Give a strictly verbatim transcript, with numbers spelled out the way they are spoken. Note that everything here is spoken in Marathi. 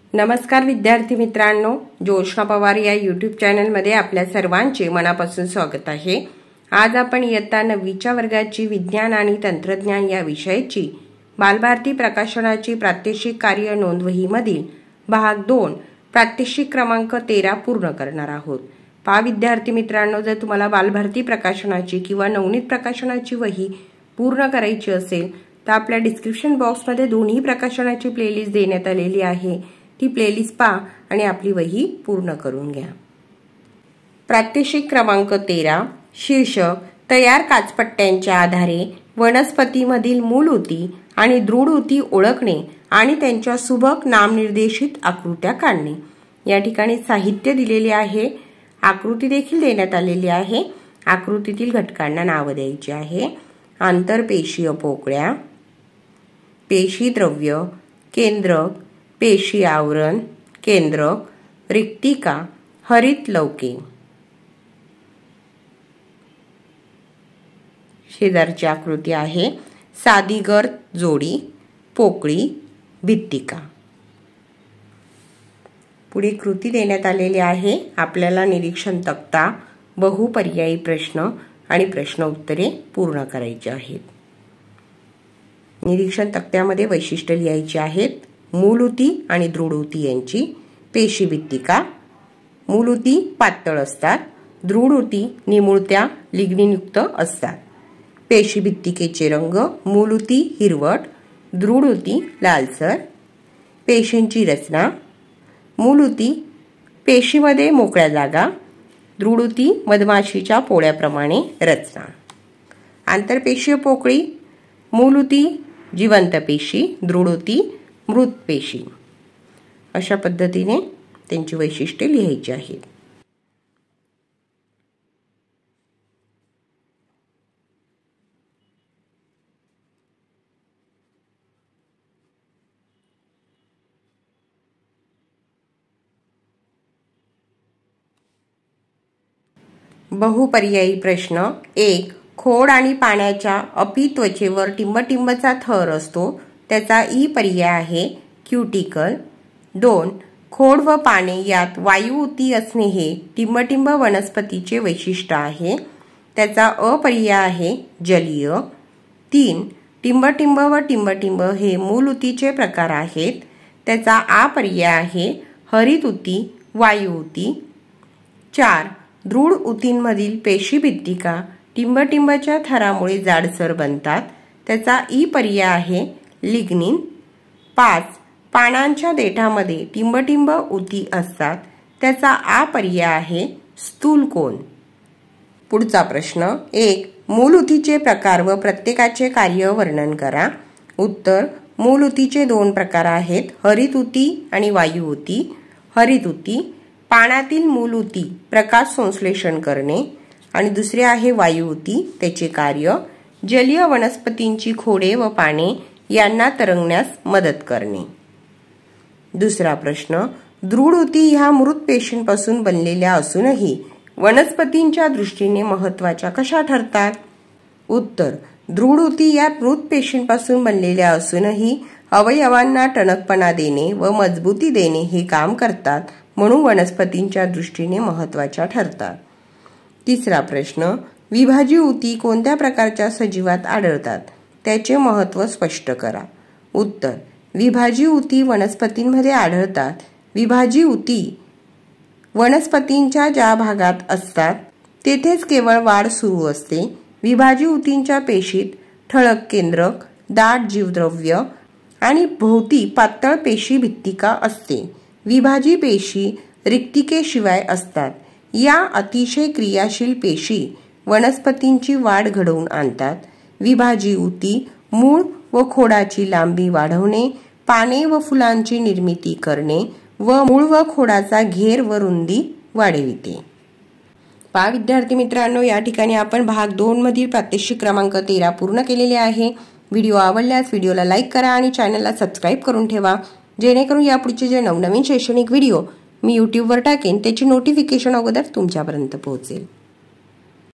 नमस्कार विद्यार्थी मित्रांनो, जोशना पवार या यूट्यूब चॅनलमध्ये आपल्या सर्वांचे मनापासून स्वागत आहे। आज आपण इयत्ता नववीच्या वर्गाची विज्ञान आणि तंत्रज्ञान या विषयाची बालभारती प्रकाशनाची प्रात्यक्षिक कार्य नोंदवही मधील भाग दोन प्रात्यक्षिक क्रमांक तेरा पूर्ण करणार आहोत। पहा विद्यार्थी मित्रांनो, जर तुम्हाला बालभारती प्रकाशनाची किंवा नवनीत प्रकाशनाची वही पूर्ण करायची असेल तर आपल्या डिस्क्रिप्शन बॉक्समध्ये दोन्ही प्रकाशनाची प्लेलिस्ट देण्यात आलेली आहे। ती प्लेलिस्ट पहा आणि आपली वही पूर्ण करून घ्या। प्रात्यक्षिक क्रमांक तेरा, शीर्षक तयार काचपट्ट्यांच्या आधारे वनस्पतीमधील मूल ऊती आणि दृढ ऊती ओळखणे आणि त्यांच्या सुबक नामनिर्देशित आकृत्या काढणे। या ठिकाणी साहित्य दिलेले आहे, आकृती देखील देण्यात आलेली आहे। आकृतीतील घटकांना नाव द्यायची आहे। आंतरपेशीय पोकळ्या, पेशी द्रव्य, केंद्रक, पेशी आवरण, केंद्रक, रिक्तिका, हरित लवके। शेजारची आकृती आहे साधी गर्द जोडी, पोकळी, भित्तिका। पुढे कृती देण्यात आलेली आहे। आपल्याला निरीक्षण तक्ता, बहुपर्यायी प्रश्न आणि प्रश्न उत्तरे पूर्ण करायची आहेत। निरीक्षण तक्त्यामध्ये वैशिष्ट्ये लिहायची आहेत। मूल ऊती आणि दृढ ऊती यांची, पेशी भित्तिका। मूल ऊती पातळ असतात, दृढ ऊती निमुळत्या लिग्निनयुक्त असतात। पेशी भित्तिकेचे रंग, मूल ऊती हिरवट, दृढ ऊती लालसर। पेशींची रचना, मूल ऊती पेशीमध्ये मोकळ्या जागा, दृढ ऊती मधमाशीच्या पोळ्याप्रमाणे रचना। आंतरपेशीय पोकळी, मूल ऊती जिवंत पेशी, दृढ ऊती मृत पेशी। अशा पद्धतीने त्यांची वैशिष्ट्ये लिहायची आहेत। बहुपर्यायी प्रश्न एक, खोड आणि पाण्याच्या अपित्वचेवर टिंबटिंबचा थर असतो, त्याचा ई पर्याय आहे क्युटिकल। दोन, खोड व पाने यात वायू ऊती असणे हे टिंबटिंब वनस्पतीचे वैशिष्ट्य आहे, त्याचा अपर्याय आहे जलीय। तीन, टिंबटिंब व टिंबटिंब हे मूल ऊतीचे प्रकार आहेत, त्याचा आ पर्याय आहे हरित ऊती, वायू ऊती। चार, दृढ ऊतींमधील पेशी भित्तिका टिंबटिंबच्या थरामुळे जाडसर बनतात, त्याचा ई पर्याय आहे लिग्निन। पाच, पानांच्या देठामध्ये टिंबटिंब ऊती असतात, त्याचा आ पर्याय आहे स्थूल कोन। पुढचा प्रश्न एक, मूल ऊतीचे प्रकार व प्रत्येकाचे कार्य वर्णन करा। उत्तर, मूल ऊतीचे दोन प्रकार आहेत, हरित ऊती आणि वायू ऊती। हरित ऊती, पानातील मूल ऊती प्रकाश संश्लेषण करणे, आणि दुसरे आहे वायू ऊती, त्याचे कार्य जलीय वनस्पतींची खोडे व पाने यांना तरंगण्यास मदत करणे। दुसरा प्रश्न, दृढ ऊती ह्या मृत पेशींपासून बनलेल्या असूनही वनस्पतींच्या दृष्टीने महत्त्वाच्या कशा ठरतात? उत्तर, दृढ ऊती या मृत पेशींपासून बनलेल्या असूनही अवयवांना टणकपणा देणे व मजबूती देणे हे काम करतात, म्हणून वनस्पतींच्या दृष्टीने महत्त्वाच्या ठरतात। तिसरा प्रश्न, विभाजी ऊती कोणत्या प्रकारच्या सजीवात आढळतात, त्याचे महत्त्व स्पष्ट करा। उत्तर, विभाजी ऊती वनस्पतींमध्ये आढळतात। विभाजी ऊती वनस्पतींच्या ज्या भागात असतात तेथेच केवळ वाढ सुरू असते। विभाजी ऊतींच्या पेशीत ठळक केंद्रक, दाट जीवद्रव्य आणि भोवती पातळ पेशी भित्तिका असते। विभाजी पेशी रिक्तिकेशिवाय असतात। या अतिशय क्रियाशील पेशी वनस्पतींची वाढ घडवून आणतात। विभाजी ऊती मूळ व खोडाची लांबी वाढवणे, पाने व फुलांची निर्मिती करणे व मूळ व खोडाचा घेर व रुंदी वाढविते। पहा विद्यार्थी मित्रांनो, या ठिकाणी आपण भाग दोन मधील प्रात्यक्षिक क्रमांक तेरा पूर्ण केलेले आहे। व्हिडिओ आवडल्यास व्हिडिओला लाईक करा आणि चॅनलला सबस्क्राईब करून ठेवा, जेणेकरून यापुढचे जे नवनवीन शैक्षणिक व्हिडिओ मी यूट्यूबवर टाकेन त्याची नोटिफिकेशन अगोदर तुमच्यापर्यंत पोहोचेल।